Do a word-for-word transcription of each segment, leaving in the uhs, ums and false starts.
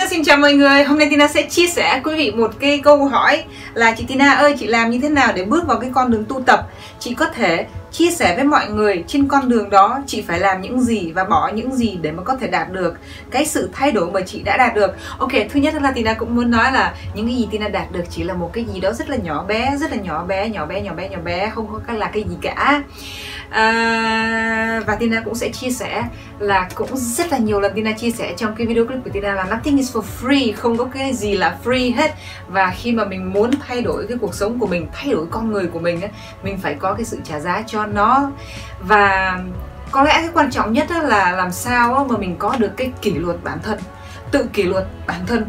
xin chào mọi người. Hôm nay Tina sẽ chia sẻ quý vị một cái câu hỏi là: chị Tina ơi, chị làm như thế nào để bước vào cái con đường tu tập? Chị có thể chia sẻ với mọi người trên con đường đó chị phải làm những gì và bỏ những gì để mà có thể đạt được cái sự thay đổi mà chị đã đạt được. Ok, thứ nhất là Tina cũng muốn nói là những cái gì Tina đạt được chỉ là một cái gì đó rất là nhỏ bé, rất là nhỏ bé, nhỏ bé, nhỏ bé, nhỏ bé, không có là cái gì cả. À, và Tina cũng sẽ chia sẻ là cũng rất là nhiều lần Tina chia sẻ trong cái video clip của Tina là nothing is for free, không có cái gì là free hết. Và khi mà mình muốn thay đổi cái cuộc sống của mình, thay đổi con người của mình ấy, mình phải có cái sự trả giá cho nó. Và có lẽ cái quan trọng nhất là làm sao mà mình có được cái kỷ luật bản thân, tự kỷ luật bản thân,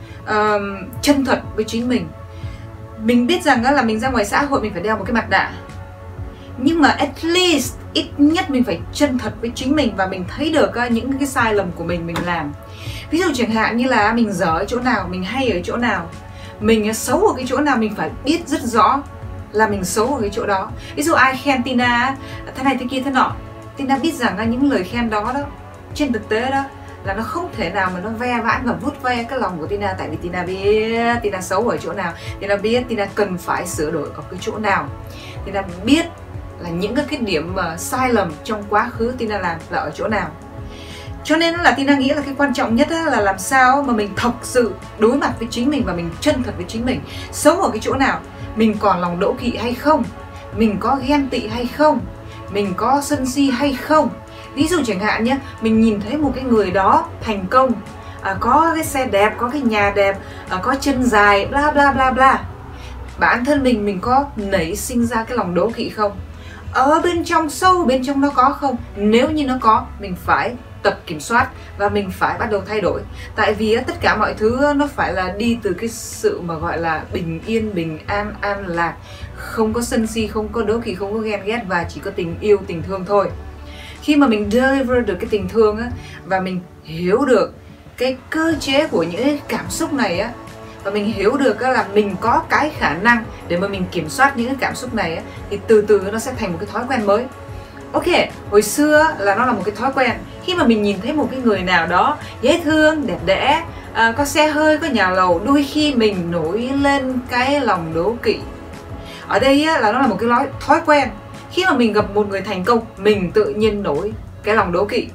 uh, chân thật với chính mình. Mình biết rằng là mình ra ngoài xã hội mình phải đeo một cái mặt nạ, nhưng mà at least ít nhất mình phải chân thật với chính mình và mình thấy được những cái sai lầm của mình mình làm. Ví dụ chẳng hạn như là mình dở ở chỗ nào, mình hay ở chỗ nào, mình xấu ở cái chỗ nào, mình phải biết rất rõ là mình xấu ở cái chỗ đó. Ví dụ ai khen Tina thế này thế kia thế nọ, Tina biết rằng là những lời khen đó đó trên thực tế đó là nó không thể nào mà nó ve vãn và vuốt ve cái lòng của Tina. Tại vì Tina biết Tina xấu ở chỗ nào, Tina biết Tina cần phải sửa đổi ở cái chỗ nào, Tina biết là những cái điểm mà sai lầm trong quá khứ Tina làm là ở chỗ nào. Cho nên là Tina nghĩ là cái quan trọng nhất là làm sao mà mình thật sự đối mặt với chính mình và mình chân thật với chính mình. Xấu ở cái chỗ nào, mình còn lòng đố kỵ hay không, mình có ghen tị hay không, mình có sân si hay không. Ví dụ chẳng hạn nhé, mình nhìn thấy một cái người đó thành công, à, có cái xe đẹp, có cái nhà đẹp, à, có chân dài, bla bla bla bla. Bản thân mình mình có nảy sinh ra cái lòng đố kỵ không? Ở bên trong, sâu bên trong nó có không? Nếu như nó có, mình phải tập kiểm soát và mình phải bắt đầu thay đổi. Tại vì tất cả mọi thứ nó phải là đi từ cái sự mà gọi là bình yên, bình an, an lạc, không có sân si, không có đố kỵ, không có ghen ghét và chỉ có tình yêu, tình thương thôi. Khi mà mình deliver được cái tình thương á, và mình hiểu được cái cơ chế của những cái cảm xúc này á, và mình hiểu được là mình có cái khả năng để mà mình kiểm soát những cái cảm xúc này á, thì từ từ nó sẽ thành một cái thói quen mới. Ok, hồi xưa là nó là một cái thói quen. Khi mà mình nhìn thấy một cái người nào đó dễ thương, đẹp đẽ, à, có xe hơi, có nhà lầu, đôi khi mình nổi lên cái lòng đố kỵ. Ở đây á, là nó là một cái thói quen. Khi mà mình gặp một người thành công, mình tự nhiên nổi cái lòng đố kỵ.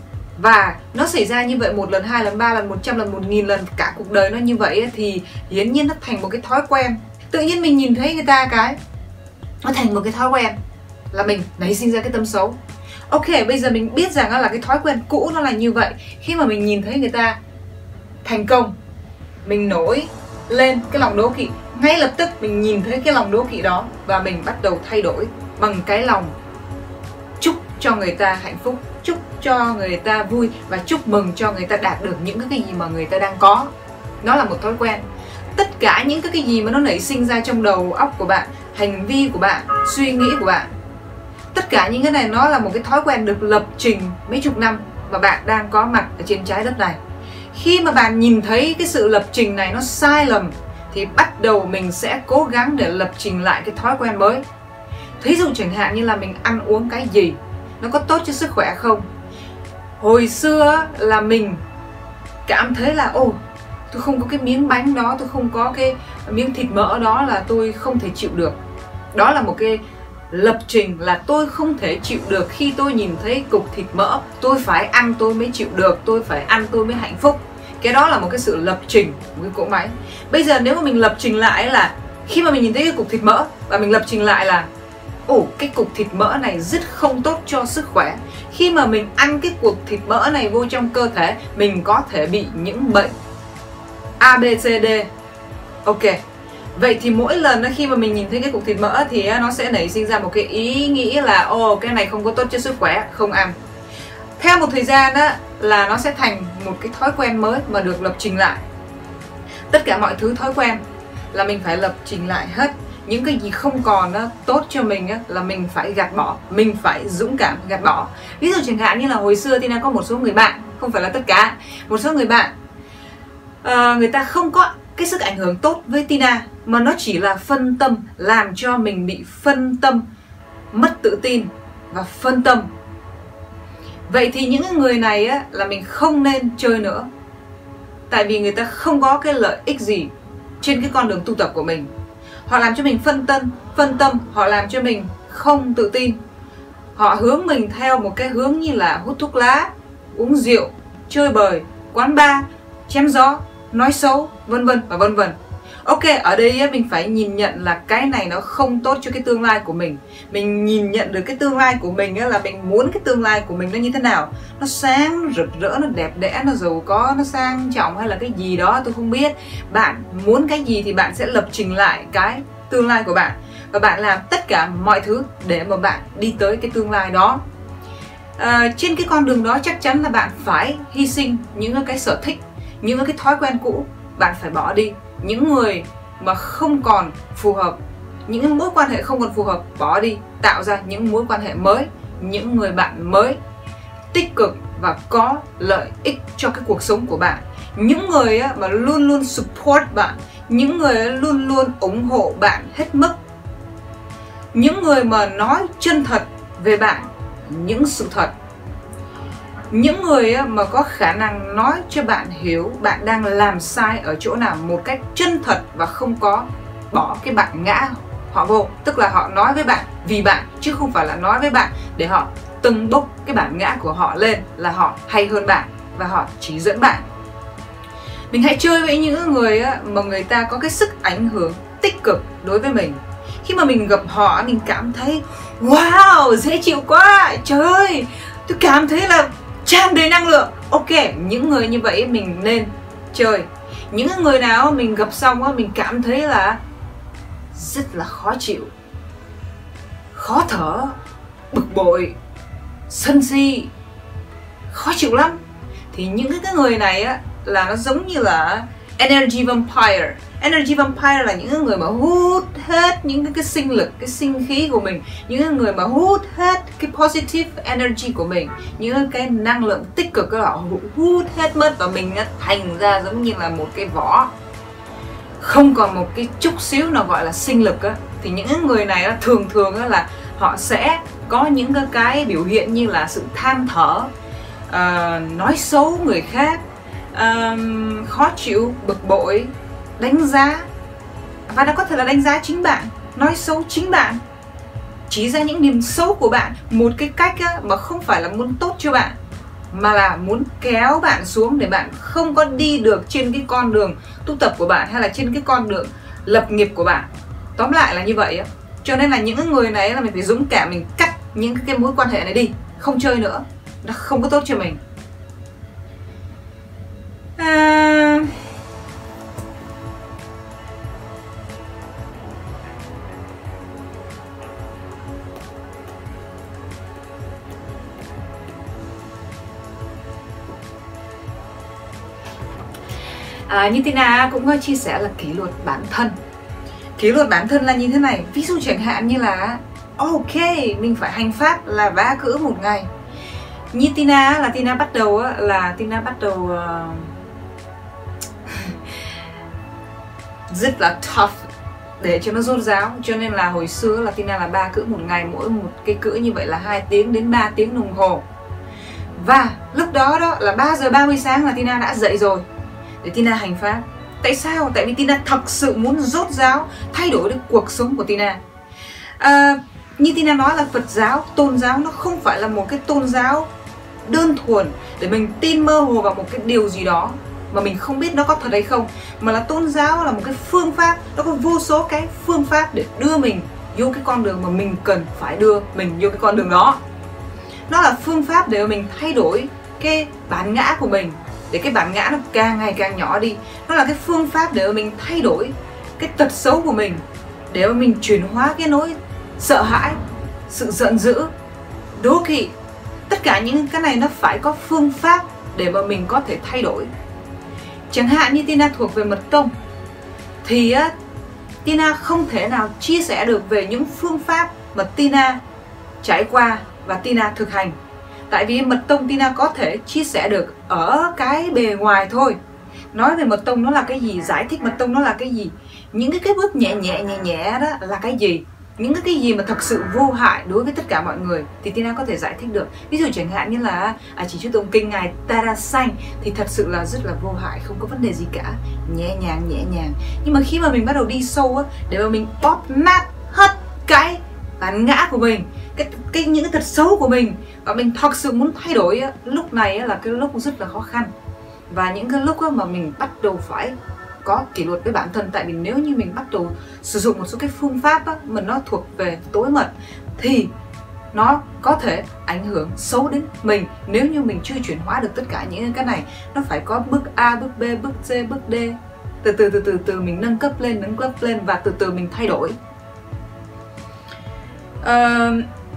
Và nó xảy ra như vậy một lần, hai lần, ba lần, một trăm lần, một nghìn lần, cả cuộc đời nó như vậy thì hiển nhiên nó thành một cái thói quen. Tự nhiên mình nhìn thấy người ta cái nó thành một cái thói quen là mình nảy sinh ra cái tâm xấu. Ok, bây giờ mình biết rằng là cái thói quen cũ nó là như vậy. Khi mà mình nhìn thấy người ta thành công, mình nổi lên cái lòng đố kỵ. Ngay lập tức mình nhìn thấy cái lòng đố kỵ đó và mình bắt đầu thay đổi bằng cái lòng chúc cho người ta hạnh phúc, chúc cho người ta vui và chúc mừng cho người ta đạt được những cái gì mà người ta đang có. Nó là một thói quen. Tất cả những cái gì mà nó nảy sinh ra trong đầu óc của bạn, hành vi của bạn, suy nghĩ của bạn, tất cả những cái này nó là một cái thói quen được lập trình mấy chục năm và bạn đang có mặt ở trên trái đất này. Khi mà bạn nhìn thấy cái sự lập trình này nó sai lầm thì bắt đầu mình sẽ cố gắng để lập trình lại cái thói quen mới. Thí dụ chẳng hạn như là mình ăn uống cái gì, nó có tốt cho sức khỏe không? Hồi xưa là mình cảm thấy là ồ, tôi không có cái miếng bánh đó, tôi không có cái miếng thịt mỡ đó là tôi không thể chịu được. Đó là một cái lập trình là tôi không thể chịu được. Khi tôi nhìn thấy cục thịt mỡ, tôi phải ăn tôi mới chịu được, tôi phải ăn tôi mới hạnh phúc. Cái đó là một cái sự lập trình, một cái cỗ máy. Bây giờ nếu mà mình lập trình lại là khi mà mình nhìn thấy cái cục thịt mỡ và mình lập trình lại là ồ, cái cục thịt mỡ này rất không tốt cho sức khỏe. Khi mà mình ăn cái cục thịt mỡ này vô trong cơ thể, mình có thể bị những bệnh A, B, C, D. Ok, vậy thì mỗi lần khi mà mình nhìn thấy cái cục thịt mỡ thì nó sẽ nảy sinh ra một cái ý nghĩ là ồ, cái này không có tốt cho sức khỏe, không ăn. Theo một thời gian đó, là nó sẽ thành một cái thói quen mới mà được lập trình lại. Tất cả mọi thứ thói quen là mình phải lập trình lại hết. Những cái gì không còn đó, tốt cho mình á, là mình phải gạt bỏ, mình phải dũng cảm gạt bỏ. Ví dụ chẳng hạn như là hồi xưa Tina có một số người bạn, không phải là tất cả, một số người bạn uh, người ta không có cái sức ảnh hưởng tốt với Tina, mà nó chỉ là phân tâm, làm cho mình bị phân tâm, mất tự tin và phân tâm. Vậy thì những người này á, là mình không nên chơi nữa. Tại vì người ta không có cái lợi ích gì trên cái con đường tu tập của mình. Họ làm cho mình phân tâm, phân tâm, họ làm cho mình không tự tin. Họ hướng mình theo một cái hướng như là hút thuốc lá, uống rượu, chơi bời, quán bar, chém gió, nói xấu, vân vân và vân vân. Ok, ở đây mình phải nhìn nhận là cái này nó không tốt cho cái tương lai của mình. Mình nhìn nhận được cái tương lai của mình là mình muốn cái tương lai của mình nó như thế nào. Nó sáng, rực rỡ, nó đẹp đẽ, nó giàu có, nó sang trọng hay là cái gì đó tôi không biết. Bạn muốn cái gì thì bạn sẽ lập trình lại cái tương lai của bạn. Và bạn làm tất cả mọi thứ để mà bạn đi tới cái tương lai đó. à, Trên cái con đường đó chắc chắn là bạn phải hy sinh những cái sở thích, những cái thói quen cũ. Bạn phải bỏ đi những người mà không còn phù hợp, những mối quan hệ không còn phù hợp, bỏ đi, tạo ra những mối quan hệ mới, những người bạn mới tích cực và có lợi ích cho cái cuộc sống của bạn. Những người mà luôn luôn support bạn, những người luôn luôn ủng hộ bạn hết mức, những người mà nói chân thật về bạn, những sự thật, những người mà có khả năng nói cho bạn hiểu bạn đang làm sai ở chỗ nào một cách chân thật và không có bỏ cái bản ngã họ vô. Tức là họ nói với bạn vì bạn, chứ không phải là nói với bạn để họ tâng bốc cái bản ngã của họ lên là họ hay hơn bạn và họ chỉ dẫn bạn. Mình hãy chơi với những người mà người ta có cái sức ảnh hưởng tích cực đối với mình. Khi mà mình gặp họ, mình cảm thấy wow, dễ chịu quá, trời ơi, tôi cảm thấy là tràn đầy năng lượng. Ok, những người như vậy mình nên chơi. Những người nào mình gặp xong mình cảm thấy là rất là khó chịu, khó thở, bực bội, sân si, khó chịu lắm, thì những cái người này á là nó giống như là energy vampire. Energy vampire là những người mà hút hết những cái, cái sinh lực, cái sinh khí của mình, những người mà hút hết cái positive energy của mình, những cái năng lượng tích cực của họ hút hết mất, và mình thành ra giống như là một cái vỏ, không còn một cái chút xíu nào gọi là sinh lực á. Thì những người này á, thường thường á, là họ sẽ có những cái, cái biểu hiện như là sự than thở, uh, nói xấu người khác, uh, khó chịu, bực bội, đánh giá, và nó có thể là đánh giá chính bạn, nói xấu chính bạn, chỉ ra những điểm xấu của bạn một cái cách á, mà không phải là muốn tốt cho bạn, mà là muốn kéo bạn xuống để bạn không có đi được trên cái con đường tu tập của bạn, hay là trên cái con đường lập nghiệp của bạn. Tóm lại là như vậy á. Cho nên là những người này là mình phải dũng cảm, mình cắt những cái mối quan hệ này đi, không chơi nữa, nó không có tốt cho mình. à... À, như Tina cũng có chia sẻ là kỷ luật bản thân. Kỷ luật bản thân là như thế này. Ví dụ chẳng hạn như là ok, mình phải hành pháp là vá cữ một ngày. Như Tina là Tina bắt đầu là Tina bắt đầu uh, rất là tough để cho nó rốt ráo. Cho nên là hồi xưa là Tina là ba cữ một ngày, mỗi một cái cữ như vậy là hai tiếng đến ba tiếng đồng hồ. Và lúc đó đó là ba giờ ba mươi sáng là Tina đã dậy rồi để Tina hành pháp. Tại sao? Tại vì Tina thật sự muốn rốt ráo, thay đổi được cuộc sống của Tina. à, Như Tina nói là Phật giáo, tôn giáo nó không phải là một cái tôn giáo đơn thuần để mình tin mơ hồ vào một cái điều gì đó mà mình không biết nó có thật hay không, mà là tôn giáo là một cái phương pháp, nó có vô số cái phương pháp để đưa mình vô cái con đường mà mình cần phải đưa mình vô cái con đường đó. Nó là phương pháp để mình thay đổi cái bản ngã của mình, để cái bản ngã nó càng ngày càng nhỏ đi. Nó là cái phương pháp để mình thay đổi cái tật xấu của mình, để mà mình chuyển hóa cái nỗi sợ hãi, sự giận dữ, đố kỵ. Tất cả những cái này nó phải có phương pháp để mà mình có thể thay đổi. Chẳng hạn như Tina thuộc về mật tông thì á, Tina không thể nào chia sẻ được về những phương pháp mà Tina trải qua và Tina thực hành. Tại vì mật tông Tina có thể chia sẻ được ở cái bề ngoài thôi. Nói về mật tông nó là cái gì, giải thích mật tông nó là cái gì, những cái, cái bước nhẹ nhẹ nhẹ nhẹ đó là cái gì, những cái gì mà thật sự vô hại đối với tất cả mọi người thì Tina có thể giải thích được. Ví dụ chẳng hạn như là à, chỉ chú tụng kinh ngài Tarasanh thì thật sự là rất là vô hại, không có vấn đề gì cả, nhẹ nhàng nhẹ nhàng. Nhưng mà khi mà mình bắt đầu đi sâu á, để mà mình bóp nát hết cái bản ngã của mình, cái, cái những cái tật xấu của mình, và mình thật sự muốn thay đổi á, lúc này á, là cái lúc rất là khó khăn. Và những cái lúc á, mà mình bắt đầu phải có kỷ luật với bản thân. Tại vì nếu như mình bắt đầu sử dụng một số cái phương pháp á, mà nó thuộc về tối mật thì nó có thể ảnh hưởng xấu đến mình nếu như mình chưa chuyển hóa được tất cả những cái này. Nó phải có bước A, bước B, bước C, bước D. Từ từ từ từ từ mình nâng cấp lên, nâng cấp lên và từ từ mình thay đổi. Uh,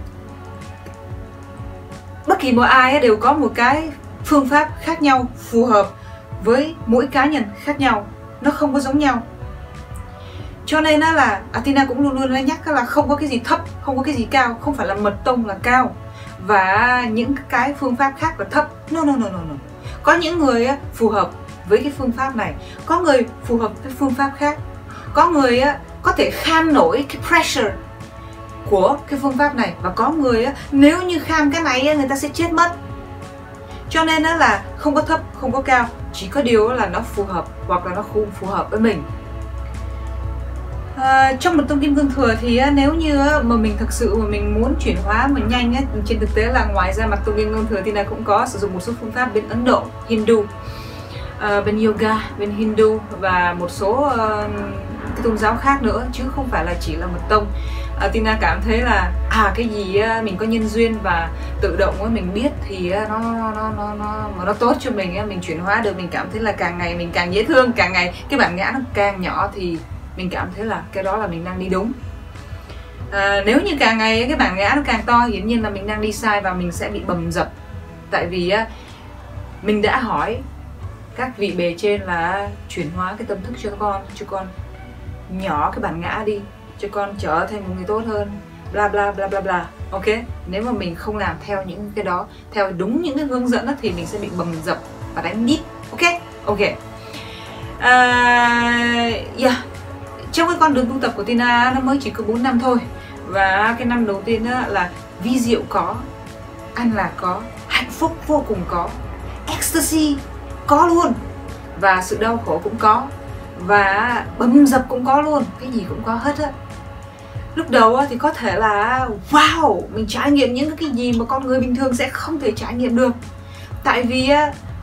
bất kỳ một ai đều có một cái phương pháp khác nhau, phù hợp với mỗi cá nhân khác nhau, nó không có giống nhau. Cho nên là Athena cũng luôn luôn nhắc là không có cái gì thấp, không có cái gì cao, không phải là mật tông là cao và những cái phương pháp khác là thấp. No no no no no. Có những người phù hợp với cái phương pháp này, có người phù hợp với phương pháp khác, có người có thể kham nổi cái pressure của cái phương pháp này, và có người nếu như kham cái này người ta sẽ chết mất. Cho nên là không có thấp, không có cao, chỉ có điều là nó phù hợp hoặc là nó không phù hợp với mình. À, trong một tông kim cương thừa thì nếu như mà mình thực sự mà mình muốn chuyển hóa mà nhanh ấy, trên thực tế là ngoài ra mặt tông kim cương thừa thì là cũng có sử dụng một số phương pháp bên Ấn Độ, Hindu, à, bên yoga, bên Hindu và một số uh, cái tôn giáo khác nữa, chứ không phải là chỉ là mật tông. À, Tina cảm thấy là à cái gì mình có nhân duyên và tự động mình biết thì nó nó nó nó nó, nó tốt cho mình, mình chuyển hóa được, mình cảm thấy là càng ngày mình càng dễ thương, càng ngày cái bản ngã nó càng nhỏ thì mình cảm thấy là cái đó là mình đang đi đúng. À, nếu như càng ngày cái bản ngã nó càng to, hiển nhiên là mình đang đi sai và mình sẽ bị bầm dập. Tại vì mình đã hỏi các vị bề trên là chuyển hóa cái tâm thức cho con, cho con nhỏ cái bản ngã đi, cho con trở thành một người tốt hơn, bla bla bla bla bla. Ok, nếu mà mình không làm theo những cái đó, theo đúng những cái hướng dẫn đó, thì mình sẽ bị bầm dập và đánh đít. Ok, ok. À, yeah. Trong cái con đường tu tập của Tina nó mới chỉ có bốn năm thôi. Và cái năm đầu tiên là vi diệu có, an lạc có, hạnh phúc vô cùng có, ecstasy có luôn, và sự đau khổ cũng có, và bầm dập cũng có luôn, cái gì cũng có hết á. Lúc đầu thì có thể là wow, mình trải nghiệm những cái gì mà con người bình thường sẽ không thể trải nghiệm được. Tại vì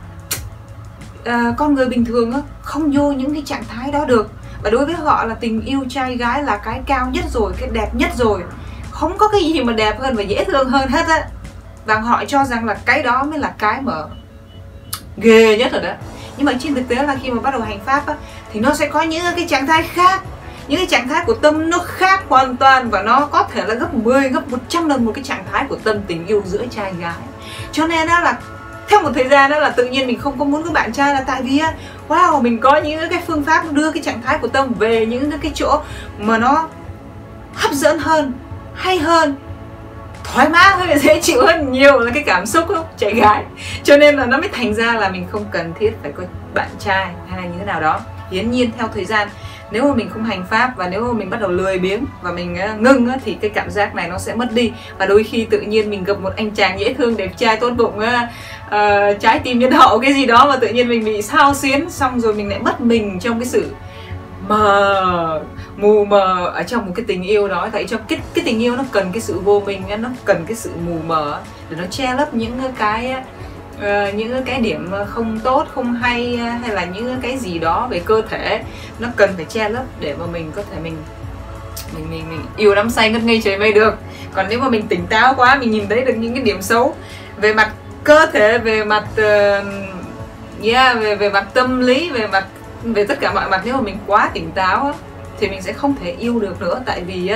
uh, con người bình thường không vô những cái trạng thái đó được. Và đối với họ là tình yêu trai gái là cái cao nhất rồi, cái đẹp nhất rồi, không có cái gì mà đẹp hơn và dễ thương hơn hết á. Và họ cho rằng là cái đó mới là cái mà ghê nhất rồi đó. Nhưng mà trên thực tế là khi mà bắt đầu hành pháp á, thì nó sẽ có những cái trạng thái khác, những cái trạng thái của tâm nó khác hoàn toàn, và nó có thể là gấp mười, gấp một trăm lần một cái trạng thái của tâm tình yêu giữa trai gái. Cho nên đó là theo một thời gian đó là tự nhiên mình không có muốn có bạn trai, là tại vì wow, mình có những cái phương pháp đưa cái trạng thái của tâm về những cái chỗ mà nó hấp dẫn hơn, hay hơn, thoải mái hơn, dễ chịu hơn nhiều là cái cảm xúc của trai gái. Cho nên là nó mới thành ra là mình không cần thiết phải có bạn trai hay là như thế nào đó. Hiển nhiên theo thời gian, nếu mà mình không hành pháp và nếu mà mình bắt đầu lười biếng và mình ngưng thì cái cảm giác này nó sẽ mất đi. Và đôi khi tự nhiên mình gặp một anh chàng dễ thương, đẹp trai, tốt bụng, uh, trái tim nhân hậu cái gì đó, mà tự nhiên mình bị xao xuyến, xong rồi mình lại mất mình trong cái sự mờ mù mờ ở trong một cái tình yêu đó. Tại trong cái cái tình yêu nó cần cái sự vô minh, nó cần cái sự mù mờ để nó che lấp những cái uh, những cái điểm không tốt, không hay, hay là những cái gì đó về cơ thể nó cần phải che lấp để mà mình có thể mình mình mình, mình yêu đắm say ngất ngây trời mây được. Còn nếu mà mình tỉnh táo quá, mình nhìn thấy được những cái điểm xấu về mặt cơ thể, về mặt uh, yeah, về về mặt tâm lý, về mặt về tất cả mọi mặt, nếu mà mình quá tỉnh táo thì mình sẽ không thể yêu được nữa. Tại vì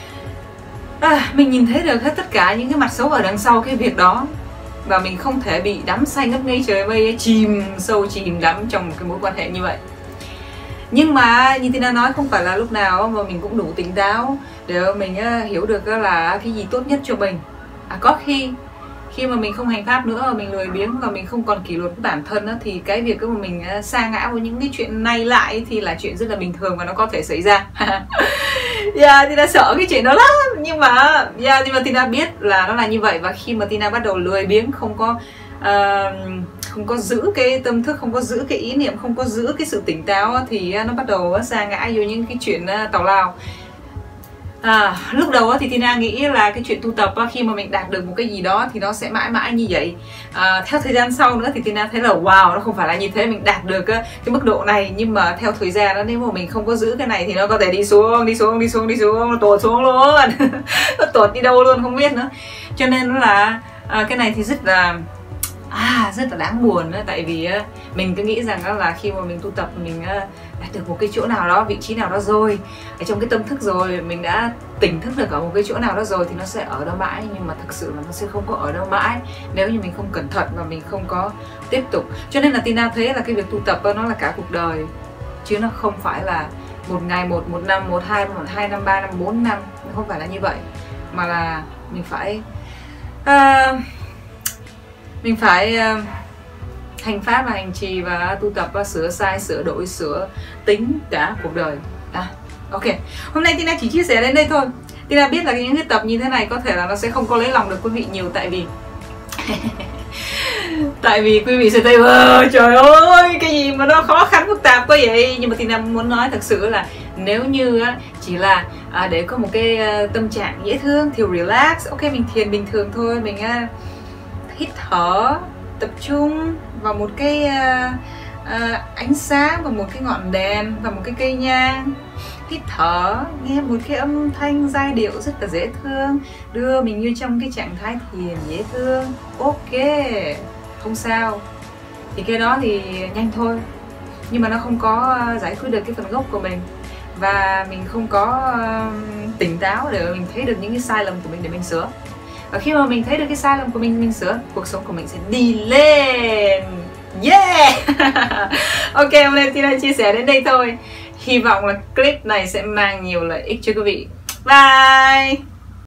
à, mình nhìn thấy được hết tất cả những cái mặt xấu ở đằng sau cái việc đó, và mình không thể bị đắm say ngất ngây trời mây, chìm sâu chìm đắm trong một cái mối quan hệ như vậy. Nhưng mà như Tina nói, không phải là lúc nào mà mình cũng đủ tỉnh táo để mình hiểu được là cái gì tốt nhất cho mình. À, có khi khi mà mình không hành pháp nữa, mà mình lười biếng và mình không còn kỷ luật với bản thân đó, thì cái việc mà mình sa ngã với những cái chuyện này lại thì là chuyện rất là bình thường và nó có thể xảy ra. Yeah, Tina sợ cái chuyện đó lắm, nhưng mà yeah, nhưng mà Tina biết là nó là như vậy. Và khi mà Tina bắt đầu lười biếng, không có uh, không có giữ cái tâm thức, không có giữ cái ý niệm, không có giữ cái sự tỉnh táo, thì nó bắt đầu sa ngã vô những cái chuyện tào lao. À, lúc đầu thì Tina nghĩ là cái chuyện tu tập khi mà mình đạt được một cái gì đó thì nó sẽ mãi mãi như vậy. À, theo thời gian sau nữa thì Tina thấy là wow, nó không phải là như thế, mình đạt được cái mức độ này, nhưng mà theo thời gian đó, nếu mà mình không có giữ cái này thì nó có thể đi xuống, đi xuống, đi xuống, đi xuống, nó tuột xuống luôn. Nó tuột đi đâu luôn không biết nữa. Cho nên là à, cái này thì rất là À, rất là đáng buồn đó, tại vì uh, mình cứ nghĩ rằng đó là khi mà mình tu tập, mình uh, đạt được một cái chỗ nào đó, vị trí nào đó rồi, ở trong cái tâm thức rồi, mình đã tỉnh thức được ở một cái chỗ nào đó rồi thì nó sẽ ở đó mãi. Nhưng mà thực sự là nó sẽ không có ở đâu mãi nếu như mình không cẩn thận và mình không có tiếp tục. Cho nên là Tina thấy là cái việc tu tập uh, nó là cả cuộc đời, chứ nó không phải là một ngày, một, một năm, một hai, một hai năm, ba năm, bốn năm. Nó không phải là như vậy, mà là mình phải uh, mình phải uh, hành pháp và hành trì và tu tập và sửa sai, sửa đổi, sửa tính cả cuộc đời. À, ok, hôm nay Tina chỉ chia sẻ đến đây thôi. Tina biết là những cái tập như thế này có thể là nó sẽ không có lấy lòng được quý vị nhiều, tại vì tại vì quý vị sẽ thấy trời ơi, cái gì mà nó khó khăn phức tạp quá vậy. Nhưng mà Tina muốn nói thật sự là nếu như chỉ là à, để có một cái tâm trạng dễ thương thì relax, ok, mình thiền bình thường thôi, mình hít thở, tập trung vào một cái uh, uh, ánh sáng, vào một cái ngọn đèn, vào một cái cây nhang, hít thở, nghe một cái âm thanh giai điệu rất là dễ thương, đưa mình như trong cái trạng thái thiền dễ thương. Ok, không sao. Thì cái đó thì nhanh thôi, nhưng mà nó không có giải quyết được cái phần gốc của mình, và mình không có uh, tỉnh táo để mình thấy được những cái sai lầm của mình để mình sửa. Và khi mà mình thấy được cái sai lầm của mình, mình sửa, cuộc sống của mình sẽ đi lên. Yeah. Ok, hôm nay Tina chia sẻ đến đây thôi. Hy vọng là clip này sẽ mang nhiều lợi ích cho quý vị. Bye.